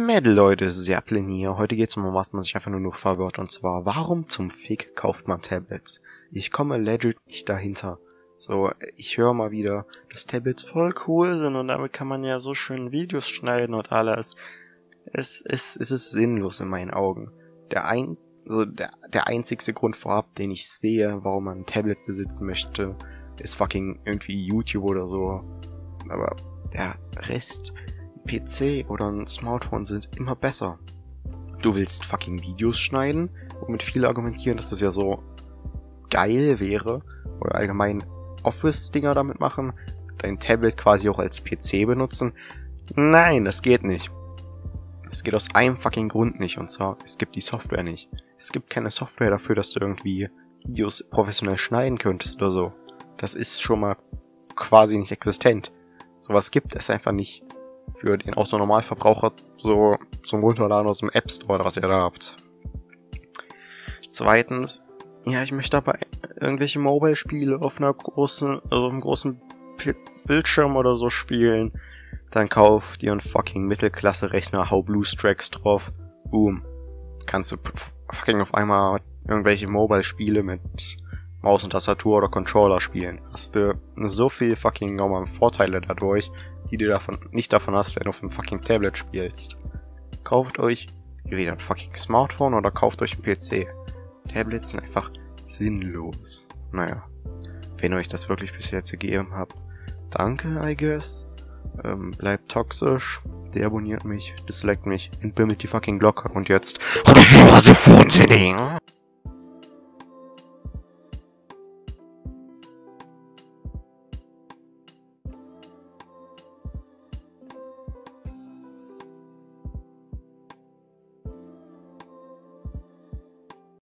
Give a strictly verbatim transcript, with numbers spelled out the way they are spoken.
Metal, Leute, Serplin hier. Heute geht's um was man sich einfach nur noch verwirrt. Und zwar, warum zum Fick kauft man Tablets? Ich komme legit nicht dahinter. So, ich höre mal wieder, dass Tablets voll cool sind und damit kann man ja so schön Videos schneiden und alles. Es, es, es ist sinnlos in meinen Augen. Der ein, also der, der einzigste Grund vorab, den ich sehe, warum man ein Tablet besitzen möchte, ist fucking irgendwie YouTube oder so. Aber der Rest, P C oder ein Smartphone sind immer besser. Du willst fucking Videos schneiden, womit viele argumentieren, dass das ja so geil wäre, oder allgemein Office-Dinger damit machen, dein Tablet quasi auch als P C benutzen. Nein, das geht nicht. Es geht aus einem fucking Grund nicht, und zwar, es gibt die Software nicht. Es gibt keine Software dafür, dass du irgendwie Videos professionell schneiden könntest oder so. Das ist schon mal quasi nicht existent. Sowas gibt es einfach nicht für den Autonormalverbraucher so zum Runterladen aus dem App Store, was ihr da habt. Zweitens, ja, ich möchte aber irgendwelche Mobile-Spiele auf einer großen, also auf einem großen P- Bildschirm oder so spielen. Dann kauf dir einen fucking Mittelklasse-Rechner, hau Bluestracks drauf. Boom. Kannst du fucking auf einmal irgendwelche Mobile-Spiele mit Maus und Tastatur oder Controller spielen. Hast du so viel fucking nochmal Vorteile dadurch, die du davon nicht davon hast, wenn du auf einem fucking Tablet spielst. Kauft euch entweder ein fucking Smartphone oder kauft euch einen P C. Tablets sind einfach sinnlos. Naja, wenn ihr euch das wirklich bis jetzt gegeben habt, danke, I guess. Ähm, bleibt toxisch, deabonniert mich, disliked mich, entbimmelt die fucking Glocke und jetzt